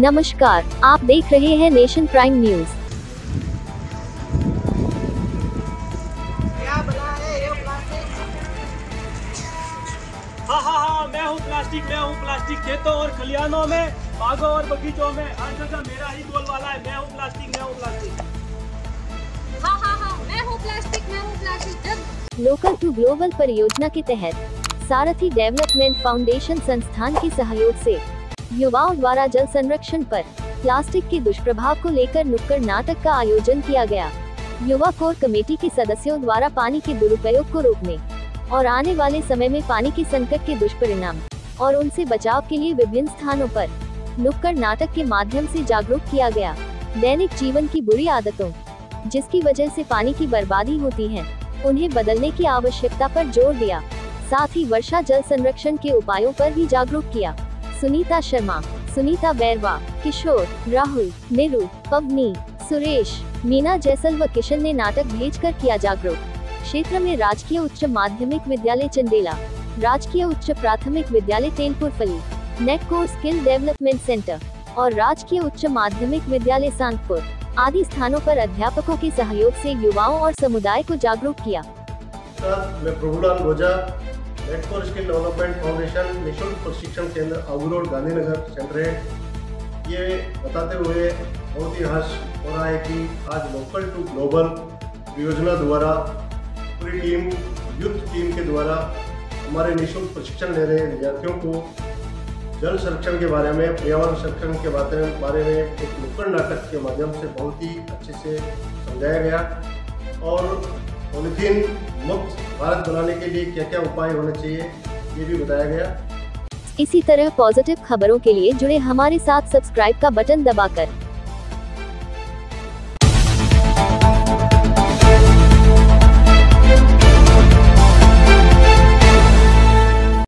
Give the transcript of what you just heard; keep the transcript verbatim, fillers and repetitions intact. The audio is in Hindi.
नमस्कार, आप देख रहे हैं नेशन प्राइम न्यूज। क्या बना है ये प्लास्टिक? हाँ हाँ हाँ मैं हूँ प्लास्टिक मैं हूँ प्लास्टिक खेतों और खलिहानों में, बागों और बगीचों में हर जगह मेरा ही बोलबाला है। मैं हूँ प्लास्टिक मैं हूँ प्लास्टिक हाँ हाँ हाँ मैं हूँ प्लास्टिक मैं हूँ प्लास्टिक जब लोकल टू ग्लोबल परियोजना के तहत सारथी डेवलपमेंट फाउंडेशन संस्थान के सहयोग से युवाओं द्वारा जल संरक्षण पर प्लास्टिक के दुष्प्रभाव को लेकर नुक्कड़ नाटक का आयोजन किया गया। युवा कोर कमेटी के सदस्यों द्वारा पानी के दुरुपयोग को रोकने और आने वाले समय में पानी के संकट के दुष्परिणाम और उनसे बचाव के लिए विभिन्न स्थानों पर नुक्कड़ नाटक के माध्यम से जागरूक किया गया। दैनिक जीवन की बुरी आदतों जिसकी वजह से पानी की बर्बादी होती है, उन्हें बदलने की आवश्यकता पर जोर दिया। साथ ही वर्षा जल संरक्षण के उपायों पर भी जागरूक किया। सुनीता शर्मा, सुनीता बैरवा, किशोर, राहुल, नीरू, पवनी, सुरेश, मीना जैसल व किशन ने नाटक भेजकर किया जागरूक। क्षेत्र में राजकीय उच्च माध्यमिक विद्यालय चंदेला, राजकीय उच्च प्राथमिक विद्यालय तेलपुर फली, नेटकोर स्किल डेवलपमेंट सेंटर और राजकीय उच्च माध्यमिक विद्यालय सांतपुर आदि स्थानों पर अध्यापकों के सहयोग से युवाओं और समुदाय को जागरूक किया। मैं Prabhulal Ojha, Netcore skill development foundation निःशुल्क प्रशिक्षण केंद्र आबू रोड गांधीनगर सेंटर है। ये बताते हुए बहुत ही हर्ष हो रहा है कि आज लोकल टू ग्लोबल परियोजना द्वारा पूरी टीम यूथ टीम के द्वारा हमारे निःशुल्क प्रशिक्षण ले रहे विद्यार्थियों को जल संरक्षण के बारे में, पर्यावरण संरक्षण के बारे में एक नुक्कड़ नाटक के माध्यम से बहुत ही अच्छे से समझाया गया और पॉलीथीन मुक्त भारत बनाने के लिए क्या क्या उपाय होने चाहिए ये भी बताया गया। इसी तरह पॉजिटिव खबरों के लिए जुड़े हमारे साथ सब्सक्राइब का बटन दबाकर